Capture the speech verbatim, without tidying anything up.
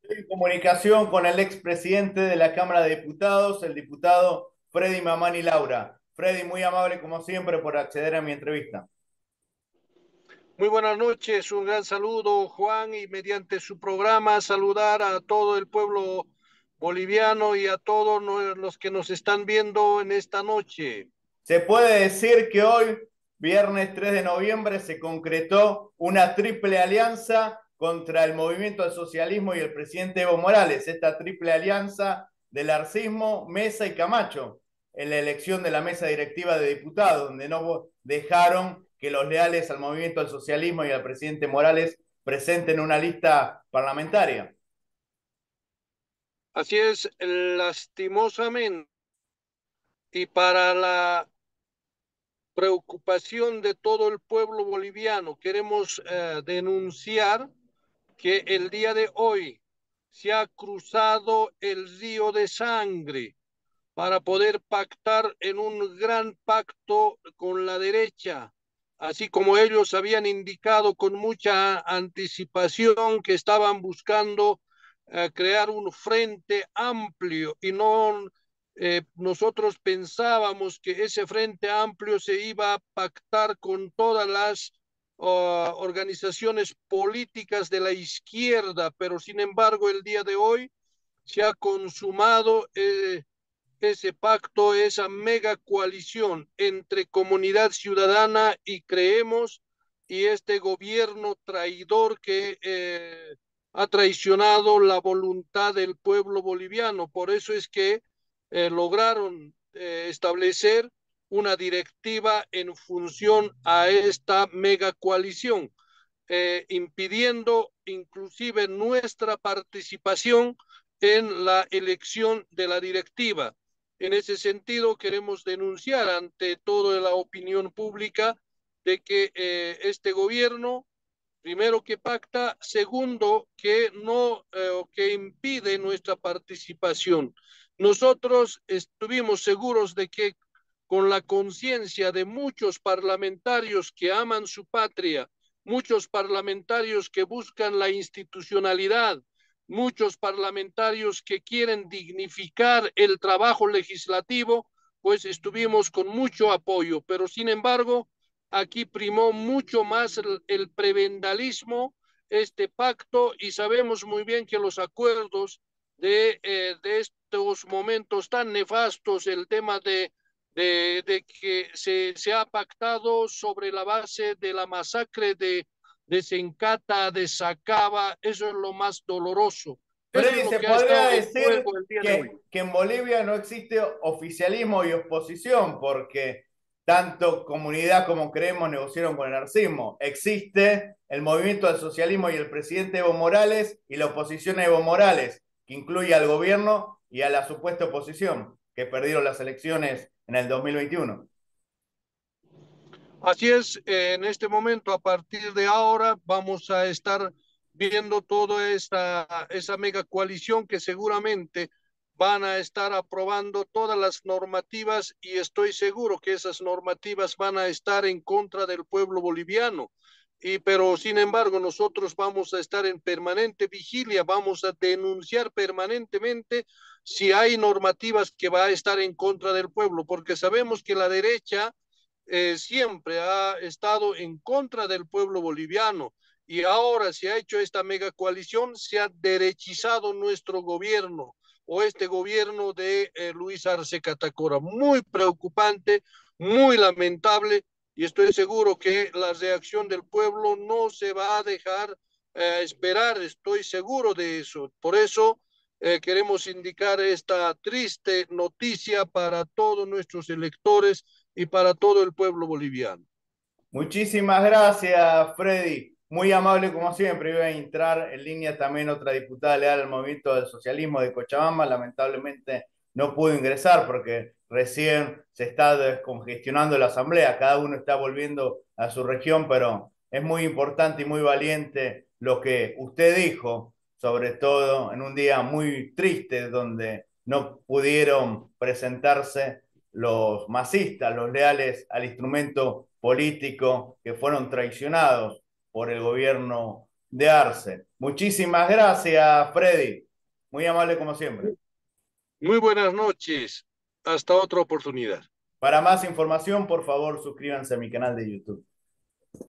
En comunicación con el expresidente de la Cámara de Diputados, el diputado Freddy Mamani Laura. Freddy, muy amable como siempre por acceder a mi entrevista. Muy buenas noches, un gran saludo, Juan, y mediante su programa saludar a todo el pueblo boliviano y a todos los que nos están viendo en esta noche. Se puede decir que hoy, viernes tres de noviembre, se concretó una triple alianza contra el movimiento al socialismo y el presidente Evo Morales. Esta triple alianza del arcismo, Mesa y Camacho, en la elección de la mesa directiva de diputados, donde no dejaron que los leales al movimiento al socialismo y al presidente Morales presenten una lista parlamentaria. Así es, lastimosamente, y para la preocupación de todo el pueblo boliviano, queremos eh, denunciar que el día de hoy se ha cruzado el río de sangre para poder pactar en un gran pacto con la derecha, así como ellos habían indicado con mucha anticipación que estaban buscando eh, crear un frente amplio y no eh, nosotros pensábamos que ese frente amplio se iba a pactar con todas las uh, organizaciones políticas de la izquierda, pero sin embargo el día de hoy se ha consumado eh, ese pacto, esa mega coalición entre comunidad ciudadana y creemos y este gobierno traidor que eh, ha traicionado la voluntad del pueblo boliviano. Por eso es que eh, lograron eh, establecer una directiva en función a esta mega coalición, eh, impidiendo inclusive nuestra participación en la elección de la directiva. En ese sentido, queremos denunciar ante toda la opinión pública de que eh, este gobierno, primero que pacta, segundo que no, eh, que impide nuestra participación. Nosotros estuvimos seguros de que con la conciencia de muchos parlamentarios que aman su patria, muchos parlamentarios que buscan la institucionalidad, muchos parlamentarios que quieren dignificar el trabajo legislativo, pues estuvimos con mucho apoyo, pero sin embargo, aquí primó mucho más el, el prebendalismo, este pacto, y sabemos muy bien que los acuerdos de, eh, de estos momentos tan nefastos, el tema de, de, de que se, se, ha pactado sobre la base de la masacre de, de Sencata, de Sacaba, eso es lo más doloroso. Eso es Freddy, lo se que ha podría estado en decir juego el día de hoy. que, que en Bolivia no existe oficialismo y oposición, porque tanto comunidad como creemos negociaron con el arcismo. Existe el movimiento del socialismo y el presidente Evo Morales y la oposición a Evo Morales, que incluye al gobierno y a la supuesta oposición, que perdieron las elecciones en el dos mil veintiuno. Así es, eh, en este momento, a partir de ahora, vamos a estar viendo toda esta, esa mega coalición que seguramente van a estar aprobando todas las normativas y estoy seguro que esas normativas van a estar en contra del pueblo boliviano. Y, pero sin embargo, nosotros vamos a estar en permanente vigilia, vamos a denunciar permanentemente si hay normativas que va a estar en contra del pueblo, porque sabemos que la derecha eh, siempre ha estado en contra del pueblo boliviano y ahora se ha hecho esta mega coalición, se ha derechizado nuestro gobierno o este gobierno de eh, Luis Arce Catacora. Muy preocupante, muy lamentable y estoy seguro que la reacción del pueblo no se va a dejar eh, esperar, estoy seguro de eso. Por eso eh, queremos indicar esta triste noticia para todos nuestros electores y para todo el pueblo boliviano. Muchísimas gracias, Freddy. Muy amable como siempre. Iba a entrar en línea también otra diputada leal al movimiento del socialismo de Cochabamba. Lamentablemente no pudo ingresar porque recién se está descongestionando la asamblea. Cada uno está volviendo a su región, pero es muy importante y muy valiente lo que usted dijo, sobre todo en un día muy triste donde no pudieron presentarse los masistas, los leales al instrumento político que fueron traicionados por el gobierno de Arce. Muchísimas gracias, Freddy. Muy amable como siempre. Muy buenas noches. Hasta otra oportunidad. Para más información, por favor, suscríbanse a mi canal de YouTube.